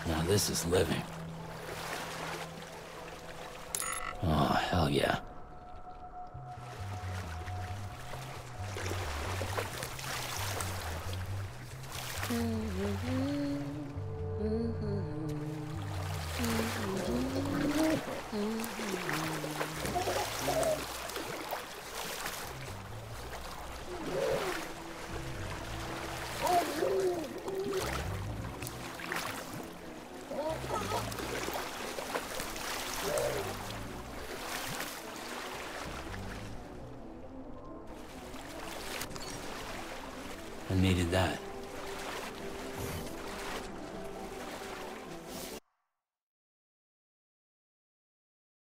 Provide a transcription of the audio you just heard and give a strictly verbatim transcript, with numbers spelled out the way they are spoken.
Now this is living. Oh, hell yeah. I needed that.